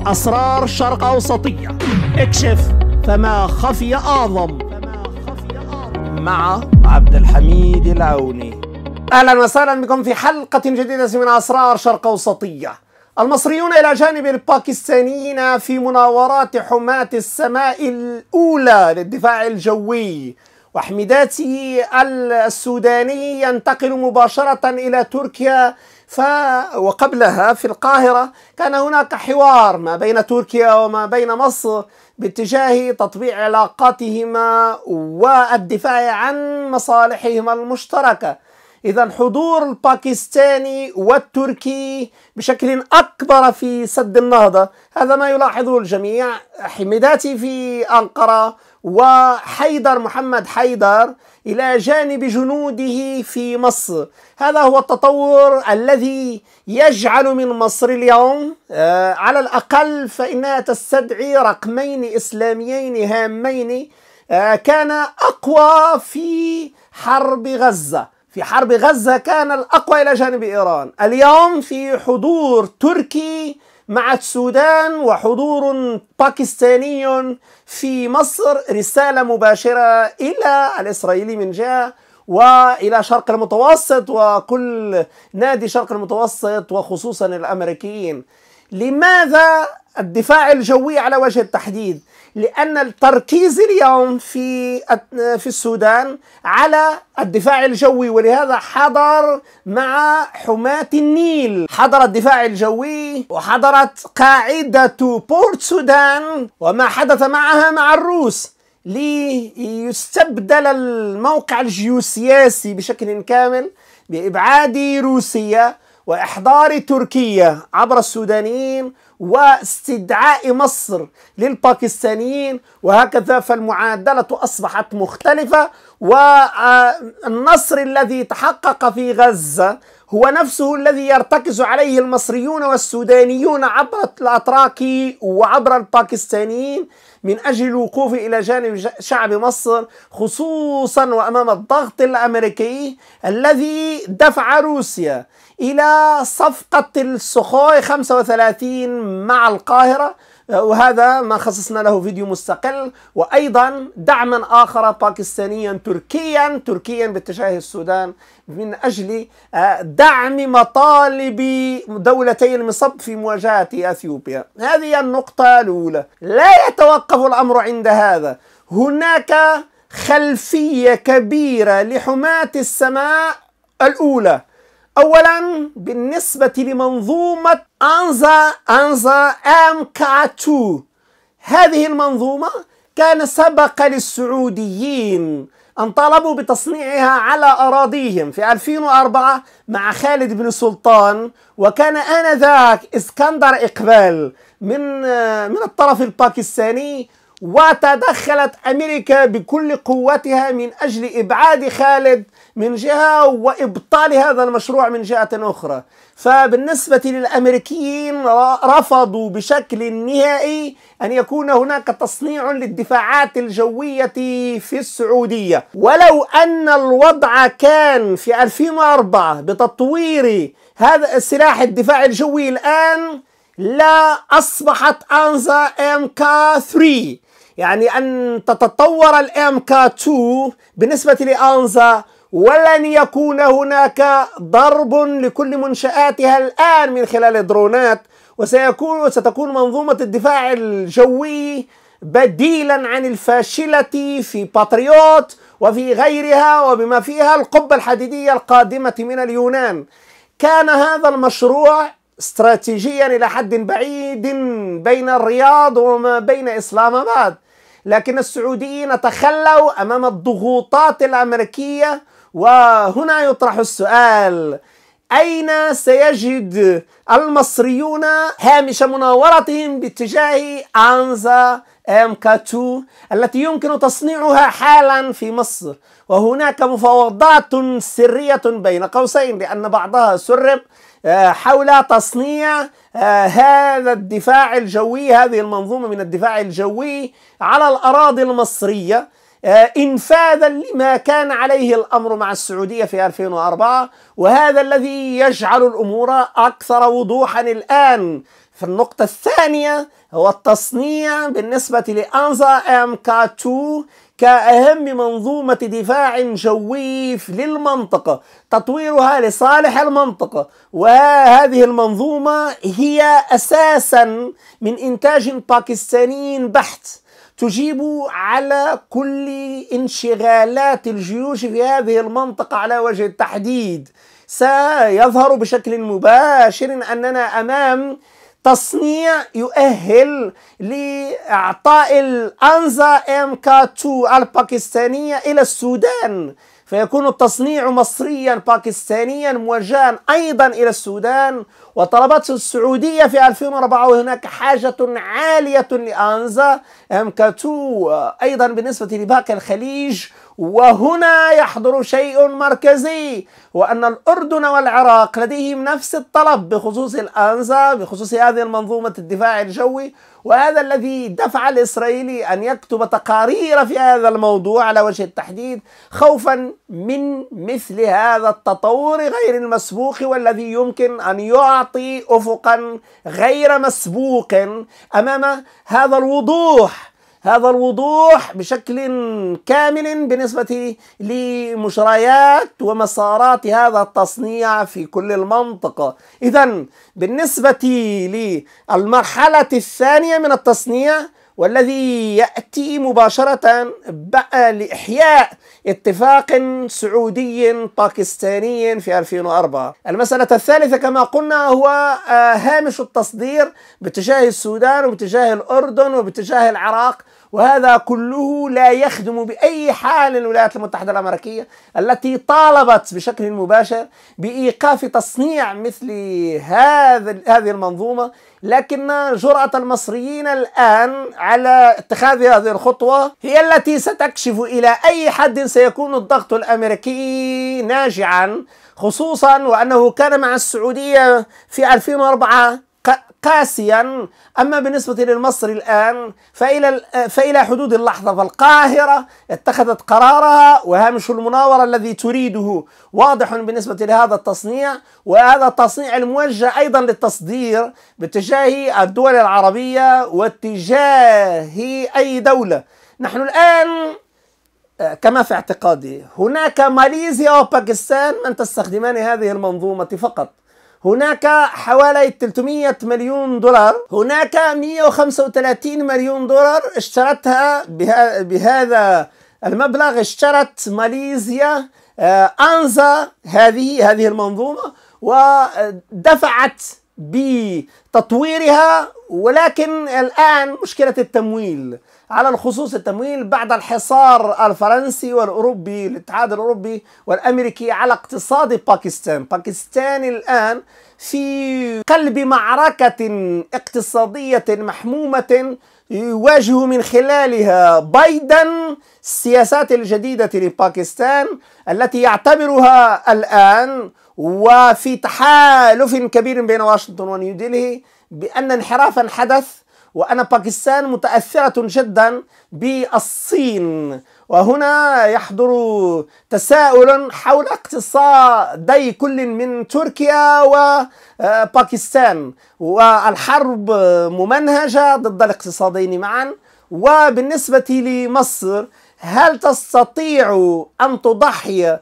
أسرار شرق أوسطية، اكشف فما خفي أعظم مع عبد الحميد العوني. أهلا وسهلا بكم في حلقة جديدة من أسرار شرق أوسطية. المصريون إلى جانب الباكستانيين في مناورات حماة السماء الأولى للدفاع الجوي، وحميداتي السوداني ينتقل مباشرة إلى تركيا. وقبلها في القاهرة كان هناك حوار ما بين تركيا وما بين مصر باتجاه تطبيع علاقاتهما والدفاع عن مصالحهما المشتركة. إذا حضور الباكستاني والتركي بشكل أكبر في سد النهضة، هذا ما يلاحظه الجميع. حميداتي في أنقرة وحيدر محمد حيدر إلى جانب جنوده في مصر. هذا هو التطور الذي يجعل من مصر اليوم على الأقل فإنها تستدعي رقمين إسلاميين هامين كان أقوى في حرب غزة. في حرب غزة كان الأقوى إلى جانب إيران. اليوم في حضور تركي مع السودان وحضور باكستاني في مصر، رسالة مباشرة إلى الإسرائيلي من جهة وإلى شرق المتوسط وكل نادي شرق المتوسط وخصوصا الأمريكيين. لماذا الدفاع الجوي على وجه التحديد؟ لأن التركيز اليوم في السودان على الدفاع الجوي، ولهذا حضر مع حماة النيل، حضر الدفاع الجوي وحضرت قاعدة بورت سودان وما حدث معها مع الروس ليستبدل الموقع الجيوسياسي بشكل كامل بإبعاد روسيا وإحضار تركيا عبر السودانيين واستدعاء مصر للباكستانيين، وهكذا فالمعادلة أصبحت مختلفة. والنصر الذي تحقق في غزة هو نفسه الذي يرتكز عليه المصريون والسودانيون عبر الأتراك وعبر الباكستانيين من أجل الوقوف إلى جانب شعب مصر، خصوصا وأمام الضغط الأمريكي الذي دفع روسيا إلى صفقة السخوي 35 مع القاهرة، وهذا ما خصصنا له فيديو مستقل. وأيضا دعما آخر باكستانيا تركيا باتجاه السودان من أجل دعم مطالب دولتي المصب في مواجهة أثيوبيا. هذه النقطة الأولى. لا يتوقف الأمر عند هذا، هناك خلفية كبيرة لحماة السماء الأولى. أولا بالنسبة لمنظومة أنزا MK2، هذه المنظومة كان سبق للسعوديين أن طلبوا بتصنيعها على أراضيهم في 2004 مع خالد بن سلطان، وكان آنذاك اسكندر إقبال من الطرف الباكستاني، وتدخلت أمريكا بكل قوتها من أجل إبعاد خالد من جهة وإبطال هذا المشروع من جهة أخرى. فبالنسبة للأمريكيين رفضوا بشكل نهائي أن يكون هناك تصنيع للدفاعات الجوية في السعودية، ولو أن الوضع كان في 2004 بتطوير هذا السلاح الدفاع الجوي الآن لا أصبحت أنزا MK3، يعني أن تتطور MK2 بالنسبة لأنزا، ولن يكون هناك ضرب لكل منشآتها الآن من خلال درونات، وستكون منظومة الدفاع الجوي بديلا عن الفاشلة في باتريوت وفي غيرها، وبما فيها القبة الحديدية القادمة من اليونان. كان هذا المشروع استراتيجيا إلى حد بعيد بين الرياض وما بين إسلام آباد، لكن السعوديين تخلوا أمام الضغوطات الأمريكية. وهنا يطرح السؤال: أين سيجد المصريون هامش مناورتهم باتجاه أنزا MK2 التي يمكن تصنيعها حالا في مصر؟ وهناك مفاوضات سرية بين قوسين، لأن بعضها سرب حول تصنيع هذا الدفاع الجوي، هذه المنظومة من الدفاع الجوي على الأراضي المصرية. إنفاذا لما كان عليه الأمر مع السعودية في 2004، وهذا الذي يجعل الأمور أكثر وضوحا الآن. في النقطة الثانية هو التصنيع بالنسبة لأنزا MK2 كأهم منظومة دفاع جوي للمنطقة، تطويرها لصالح المنطقة، وهذه المنظومة هي أساسا من إنتاج باكستاني بحت، تجيب على كل انشغالات الجيوش في هذه المنطقة على وجه التحديد. سيظهر بشكل مباشر أننا أمام تصنيع يؤهل لإعطاء الأنزا MK2 الباكستانية إلى السودان، فيكون التصنيع مصريا باكستانيا موجها أيضا إلى السودان. وطلبت السعودية في 2004 وهناك حاجة عالية لأنزا MK2 أيضا بالنسبة لباقي الخليج. وهنا يحضر شيء مركزي، وأن الأردن والعراق لديهم نفس الطلب بخصوص الأنزا، بخصوص هذه المنظومة الدفاع الجوي، وهذا الذي دفع الإسرائيلي أن يكتب تقارير في هذا الموضوع على وجه التحديد، خوفا من مثل هذا التطور غير المسبوق، والذي يمكن أن يعطي أفقا غير مسبوق أمام هذا الوضوح بشكل كامل بالنسبة لمجريات ومسارات هذا التصنيع في كل المنطقة. إذن بالنسبة للمرحلة الثانية من التصنيع، والذي يأتي مباشرة لإحياء اتفاق سعودي باكستاني في 2004. المسألة الثالثة كما قلنا هو هامش التصدير باتجاه السودان وباتجاه الأردن وباتجاه العراق، وهذا كله لا يخدم بأي حال الولايات المتحدة الأمريكية التي طالبت بشكل مباشر بإيقاف تصنيع مثل هذه المنظومة. لكن جرأة المصريين الآن على اتخاذ هذه الخطوة هي التي ستكشف إلى أي حد سيكون الضغط الأمريكي ناجعا، خصوصا وأنه كان مع السعودية في 2004 قاسيا. أما بالنسبة للمصري الآن فإلى حدود اللحظة فالقاهرة اتخذت قرارها، وهامش المناورة الذي تريده واضح بالنسبة لهذا التصنيع، وهذا التصنيع الموجه أيضا للتصدير باتجاه الدول العربية واتجاه أي دولة. نحن الآن كما في اعتقادي هناك ماليزيا وباكستان من تستخدمان هذه المنظومة فقط. هناك حوالي 300 مليون دولار، هناك 135 مليون دولار اشترتها بهذا المبلغ اشترت ماليزيا أنزا هذه المنظومة ودفعت بتطويرها. ولكن الآن مشكلة التمويل، على الخصوص التمويل بعد الحصار الفرنسي والأوروبي، الاتحاد الأوروبي والأمريكي على اقتصاد باكستان. باكستان الآن في قلب معركة اقتصادية محمومة يواجه من خلالها بايدن السياسات الجديدة لباكستان التي يعتبرها الآن، وفي تحالف كبير بين واشنطن ونيودلهي، بأن انحرافا حدث، وأن باكستان متأثرة جدا بالصين. وهنا يحضر تساؤل حول اقتصادي كل من تركيا وباكستان، والحرب ممنهجة ضد الاقتصادين معا. وبالنسبة لمصر، هل تستطيع أن تضحي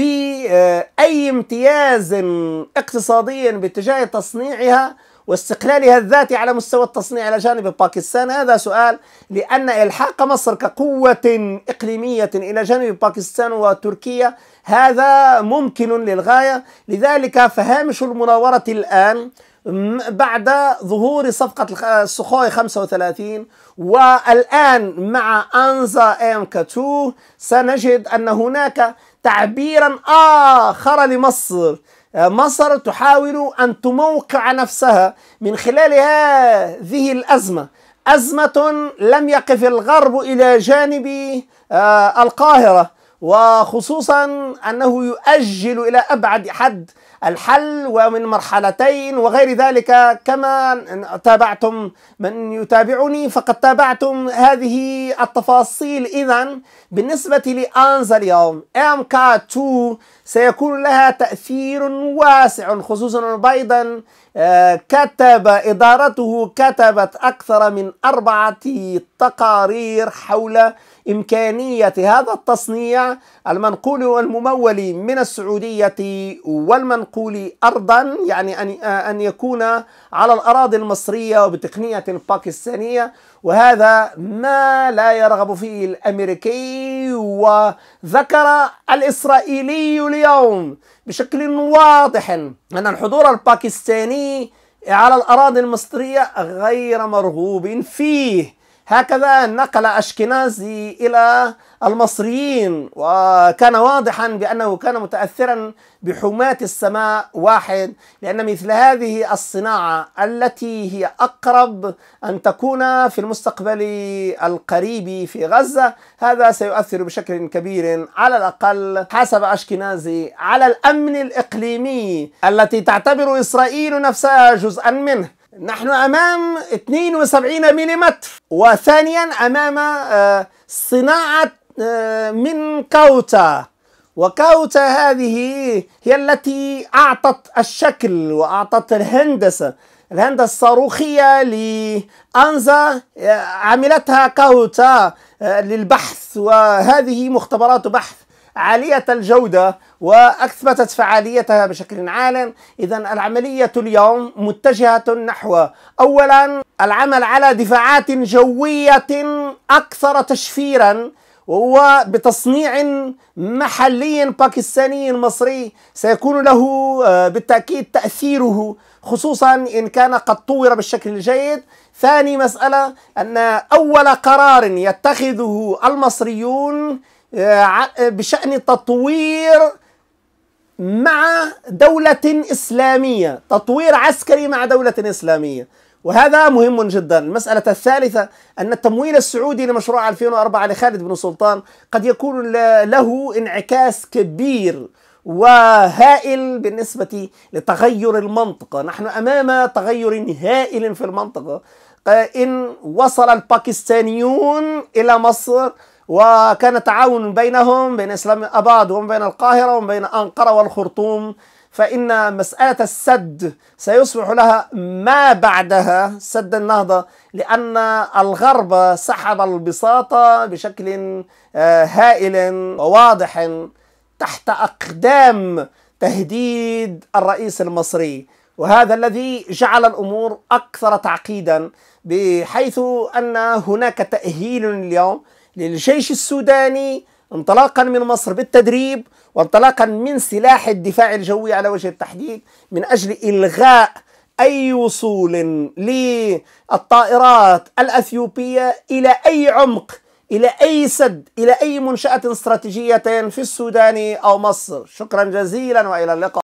بأي امتياز اقتصادي باتجاه تصنيعها واستقلالها الذاتي على مستوى التصنيع إلى جانب باكستان؟ هذا سؤال، لأن إلحاق مصر كقوة إقليمية إلى جانب باكستان وتركيا هذا ممكن للغاية. لذلك فهامش المناورة الآن بعد ظهور صفقة السخوي 35 والآن مع أنزا MK2 سنجد أن هناك تعبيرا آخر لمصر. مصر تحاول أن تموقع نفسها من خلال هذه الأزمة، أزمة لم يقف الغرب إلى جانب القاهرة، وخصوصا أنه يؤجل إلى أبعد حد الحل ومن مرحلتين وغير ذلك. كما تابعتم من يتابعني فقد تابعتم هذه التفاصيل. إذن بالنسبة لأنزا اليوم MK2 سيكون لها تأثير واسع، خصوصا بايدن إدارته كتبت أكثر من 4 تقارير حول إمكانية هذا التصنيع المنقول والممول من السعودية والمنقول أرضا، يعني أن يكون على الأراضي المصرية وبتقنية باكستانية، وهذا ما لا يرغب فيه الأمريكي. وذكر الإسرائيلي اليوم بشكل واضح أن الحضور الباكستاني على الأراضي المصرية غير مرغوب فيه. هكذا نقل أشكنازي إلى المصريين، وكان واضحا بأنه كان متأثرا بحماة السماء واحد، لأن مثل هذه الصناعة التي هي أقرب أن تكون في المستقبل القريب في غزة، هذا سيؤثر بشكل كبير على الأقل حسب أشكنازي على الأمن الإقليمي التي تعتبر إسرائيل نفسها جزءا منه. نحن أمام 72 ملم، وثانيا أمام صناعة من كوتا، وكوتا هذه هي التي أعطت الشكل وأعطت الهندسة الصاروخية لأنزا، عملتها كوتا للبحث، وهذه مختبرات بحث عالية الجودة وأثبتت فعاليتها بشكل عال. إذن العملية اليوم متجهة نحو أولا العمل على دفاعات جوية أكثر تشفيرا، وهو بتصنيع محلي باكستاني مصري سيكون له بالتأكيد تأثيره، خصوصا إن كان قد طور بالشكل الجيد. ثاني مسألة أن أول قرار يتخذه المصريون بشأن تطوير مع دولة إسلامية، تطوير عسكري مع دولة إسلامية، وهذا مهم جدا. المسألة الثالثة أن التمويل السعودي لمشروع 2004 لخالد بن سلطان قد يكون له انعكاس كبير وهائل بالنسبة لتغير المنطقة. نحن أمام تغير هائل في المنطقة. إن وصل الباكستانيون إلى مصر وكان تعاون بينهم بين إسلام أباد وبين القاهرة وبين أنقرة والخرطوم، فإن مسألة السد سيصبح لها ما بعدها سد النهضة، لأن الغرب سحب البساط بشكل هائل وواضح تحت أقدام تهديد الرئيس المصري، وهذا الذي جعل الأمور أكثر تعقيدا، بحيث أن هناك تأهيل اليوم للجيش السوداني انطلاقا من مصر بالتدريب، وانطلاقا من سلاح الدفاع الجوي على وجه التحديد، من أجل إلغاء أي وصول للطائرات الأثيوبية إلى أي عمق، إلى أي سد، إلى أي منشأة استراتيجية في السودان أو مصر. شكرا جزيلا وإلى اللقاء.